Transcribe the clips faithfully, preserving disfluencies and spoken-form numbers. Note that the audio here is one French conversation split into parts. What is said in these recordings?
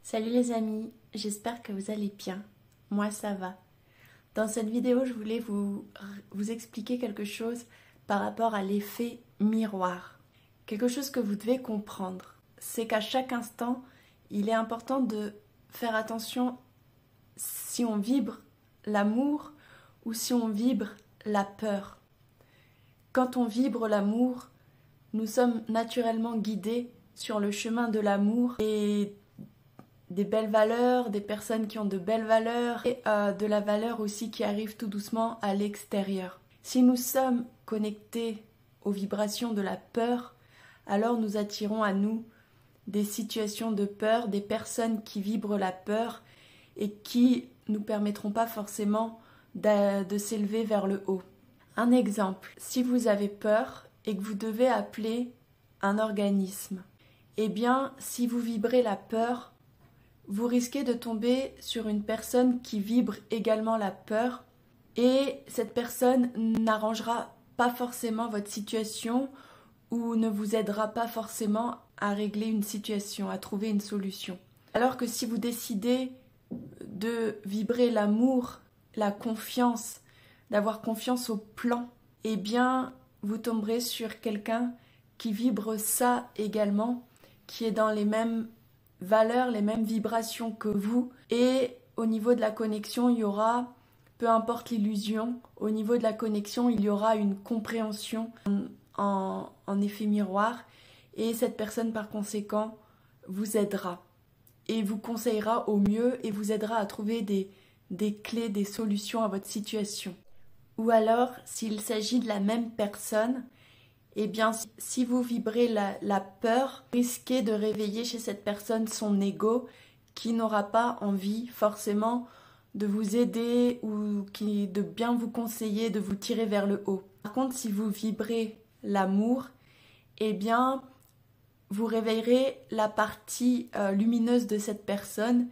Salut les amis, j'espère que vous allez bien. Moi ça va. Dans cette vidéo, je voulais vous, vous expliquer quelque chose par rapport à l'effet miroir. Quelque chose que vous devez comprendre, c'est qu'à chaque instant, il est important de faire attention si on vibre l'amour ou si on vibre la peur. Quand on vibre l'amour, nous sommes naturellement guidés sur le chemin de l'amour et des belles valeurs, des personnes qui ont de belles valeurs et euh, de la valeur aussi qui arrive tout doucement à l'extérieur. Si nous sommes connectés aux vibrations de la peur, alors nous attirons à nous des situations de peur, des personnes qui vibrent la peur et qui ne nous permettront pas forcément de, de s'élever vers le haut. Un exemple, si vous avez peur et que vous devez appeler un organisme, eh bien, si vous vibrez la peur, vous risquez de tomber sur une personne qui vibre également la peur et cette personne n'arrangera pas forcément votre situation ou ne vous aidera pas forcément à régler une situation, à trouver une solution. Alors que si vous décidez de vibrer l'amour, la confiance, d'avoir confiance au plan, eh bien vous tomberez sur quelqu'un qui vibre ça également, qui est dans les mêmes valeurs, les mêmes vibrations que vous, et au niveau de la connexion, il y aura, peu importe l'illusion, au niveau de la connexion, il y aura une compréhension en, en effet miroir, et cette personne par conséquent vous aidera et vous conseillera au mieux et vous aidera à trouver des, des clés, des solutions à votre situation. Ou alors, s'il s'agit de la même personne, eh bien, si vous vibrez la, la peur, risquez de réveiller chez cette personne son ego qui n'aura pas envie forcément de vous aider ou qui, de bien vous conseiller, de vous tirer vers le haut. Par contre, si vous vibrez l'amour, eh bien, vous réveillerez la partie euh, lumineuse de cette personne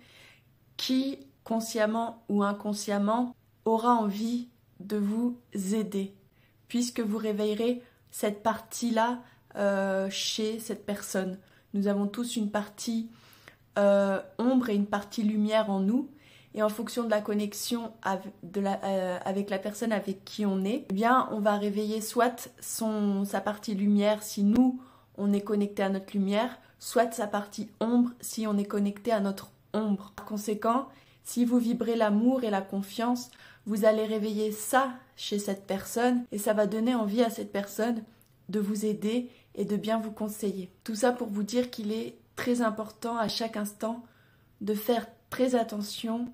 qui, consciemment ou inconsciemment, aura envie de vous aider, puisque vous réveillerez cette partie-là euh, chez cette personne. Nous avons tous une partie euh, ombre et une partie lumière en nous. Et en fonction de la connexion avec, de la, euh, avec la personne avec qui on est, eh bien, on va réveiller soit son, sa partie lumière si nous, on est connecté à notre lumière, soit sa partie ombre si on est connecté à notre ombre. Par conséquent, si vous vibrez l'amour et la confiance, vous allez réveiller ça chez cette personne et ça va donner envie à cette personne de vous aider et de bien vous conseiller. Tout ça pour vous dire qu'il est très important à chaque instant de faire très attention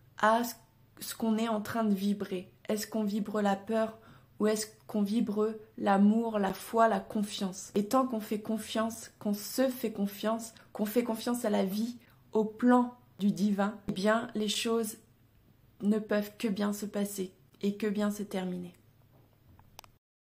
à ce qu'on est en train de vibrer. Est-ce qu'on vibre la peur ou est-ce qu'on vibre l'amour, la foi, la confiance? Et tant qu'on fait confiance, qu'on se fait confiance, qu'on fait confiance à la vie, au plan du divin, eh bien les choses ne peuvent que bien se passer et que bien se terminer.